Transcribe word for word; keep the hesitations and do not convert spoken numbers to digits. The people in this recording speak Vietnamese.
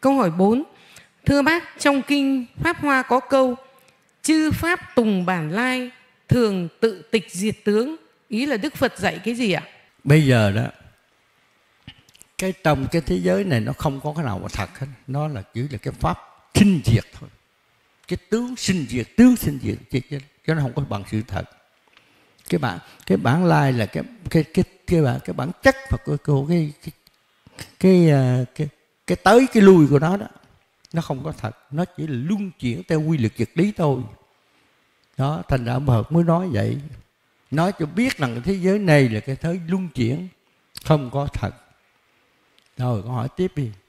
Câu hỏi bốn. Thưa bác, trong kinh Pháp Hoa có câu chư pháp tùng bản lai, thường tự tịch diệt tướng. Ý là Đức Phật dạy cái gì ạ? Bây giờ đó, cái trong cái thế giới này nó không có cái nào mà thật hết. Nó là chỉ là cái pháp sinh diệt thôi. Cái tướng sinh diệt, tướng sinh diệt, chứ nó không có bằng sự thật. Cái bản cái bản lai là cái cái cái cái bản cái bản chất và cái cái cái cái cái, cái, cái tới cái lui của nó đó, nó không có thật, nó chỉ là luân chuyển theo quy luật vật lý thôi. Đó, thành ra ông Phật mới nói vậy, nói cho biết rằng cái thế giới này là cái thế luân chuyển, không có thật. Rồi, con hỏi tiếp đi.